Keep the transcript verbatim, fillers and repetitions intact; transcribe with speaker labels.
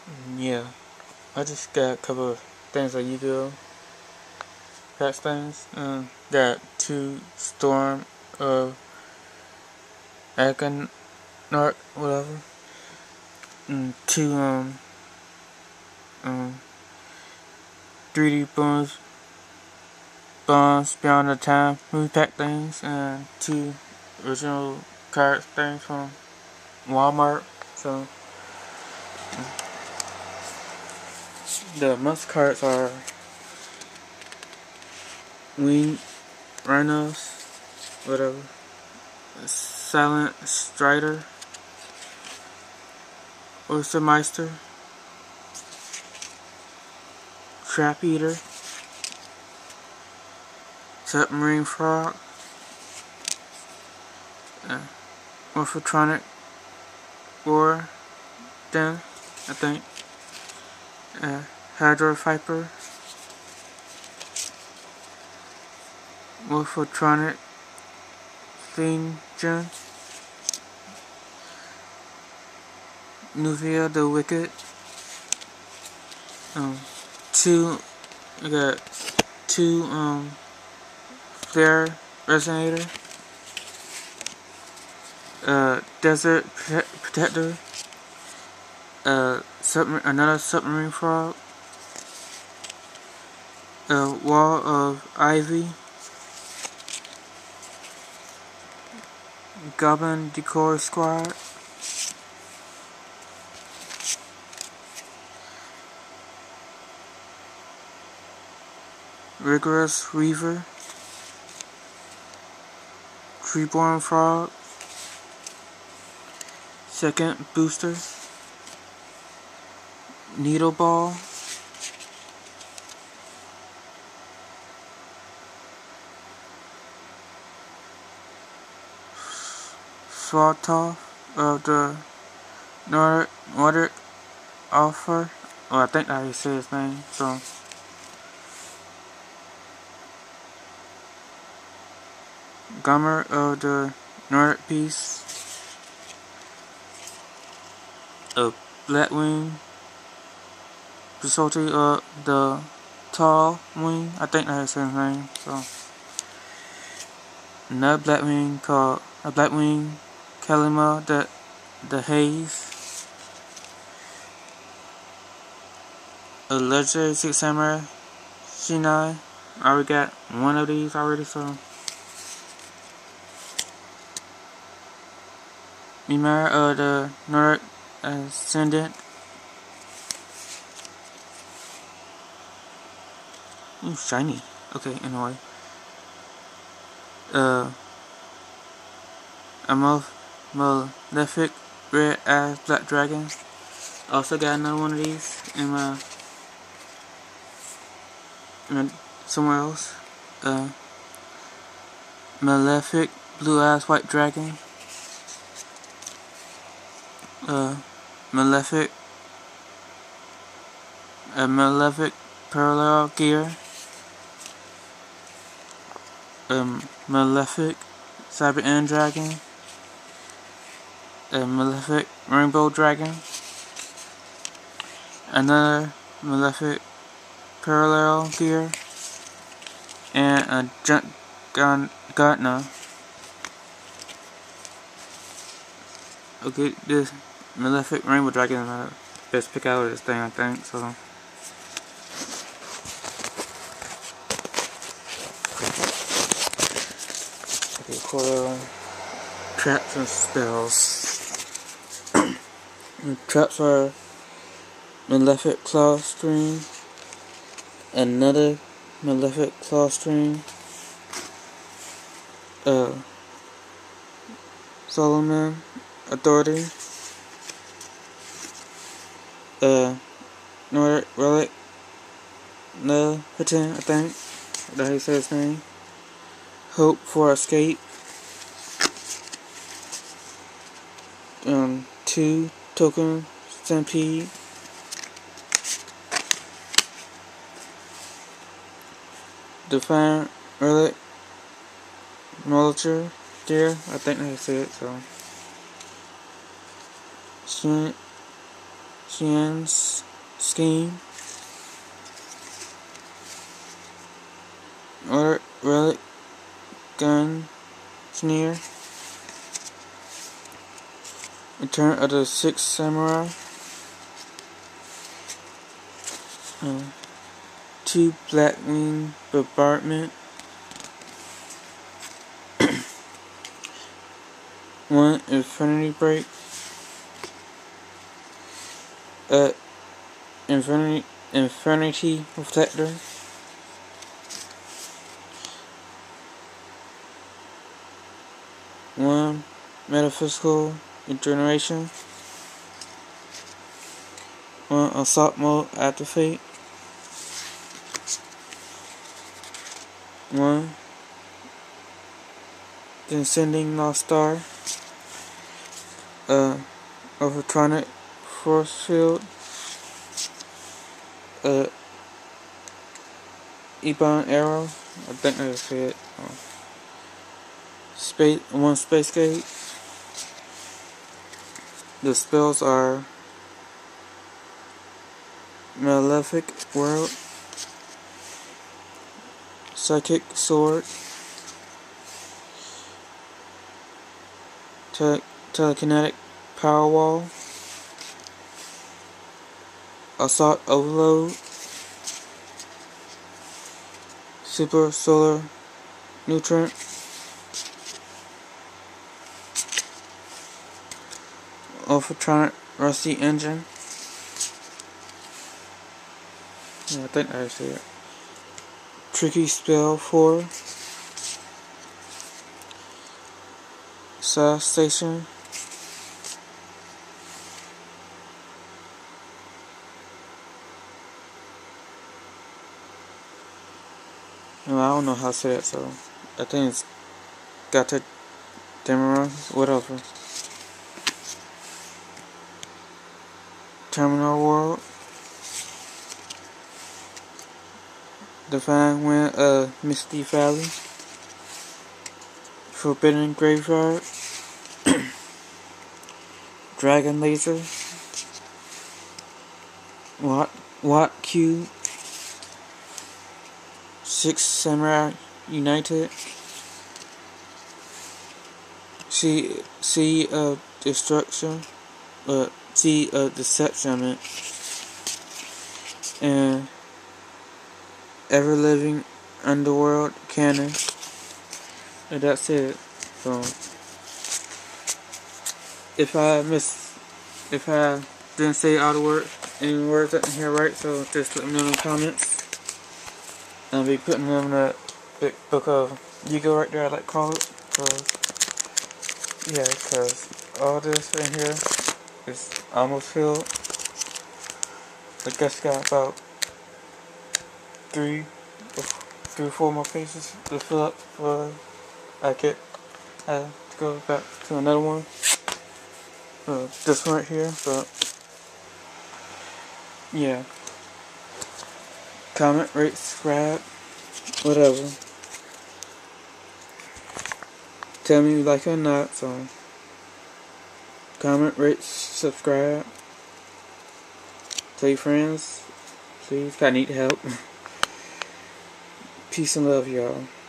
Speaker 1: Yeah, I just got a couple of things like Yu-Gi-Oh! Packs things. Um, got two Storm of Aconarch, whatever. And two um um three D bonus bonds beyond the time movie pack things, and two original card things from Walmart. So the most cards are Wing Rhinos, whatever. Silent Strider, Oystermeister, Trap Eater, Submarine Frog, uh, Morphotronic War Den, I think, uh, Hydro Viper, Morphotronic Thing Gen, Nuvia the Wicked, um, two, I got two, um, Flare Resonator, uh, Desert Prote Protector, uh, submar another Submarine Frog, a Wall of Ivy, Goblin Decor Squad, Rigorous Reaver, Treeborn Frog, Second Booster, Needle Ball, Swatoff of the Nordic, Nordic Offer. Well, I think that's how you say his name. So, Gummer of the Nordic Beast, a Blackwing, Consulting of the Tall Wing. I think that's his name. So, another Blackwing called a Blackwing Kalima the the Haze, a Legendary Six Samurai Shinai. I already got one of these already, so Mimir of the Nordic Ascendant. Ooh, shiny. Okay, anyway. Uh, a Malefic Red Eyes Black Dragon. Also got another one of these in my, in my somewhere else. Uh, Malefic Blue Eyes White Dragon. Uh, Malefic. A Malefic Parallel Gear. Um, Malefic Cyber End Dragon, a Malefic Rainbow Dragon, another Malefic Parallel Gear, and a Junk Gun Gardner. Okay, this Malefic Rainbow Dragon is my best pick out of this thing, I think. So. Okay, for traps and spells. The traps are Malefic Claw Stream, another Malefic Claw Stream, uh, Solomon Authority, uh, Nordic Relic, no, Pretend, I think, that's how you say his name, Hope for Escape, um, two Token Stampede, Defiant Relic, Molotov Deer, I think that's it, so. sens scheme, or relic gun sneer, Return of the Six Samurai, uh, two Blackwing bombardment, one Infinity Break, uh, Infinity Infinity Reflector, one Metaphysical Regeneration, one Assault Mode Activate, one Descending Lost Star, uh, Overtronic Force Field, uh, bein Arrow, I think that's it. Oh. Space, one Space Gate. The spells are Malefic World, Psychic Sword, Tele Telekinetic Power Wall, Assault Overload, Super Solar Nutrient, Overtronic Rusty Engine. Yeah, I think that's it. Tricky Spell four, Side Station, well, I don't know how to say that, so I think it's got to Demora, whatever. Terminal World, Divine Wind of Misty Valley, Forbidden Graveyard, Dragon Laser, Watt, Watt Cube, Six Samurai United, Sea, sea of Destruction, uh, Sea of Deception, I meant, and Ever Living Underworld Canon. And that's it. So, if I miss, if I didn't say all the words, any words I didn't hear right, so just let me know in the comments. I'll be putting them in that big book of Yu-Gi-Oh right there, I like to call it. Cause, yeah, because all this in here is almost filled. I guess got about three, three or four more pages to fill up before I get uh, to go back to another one. Uh, this one right here, but yeah. Comment, rate, subscribe, whatever. Tell me you like it or not, so comment, rate, subscribe. Tell your friends, please, I need help. Peace and love, y'all.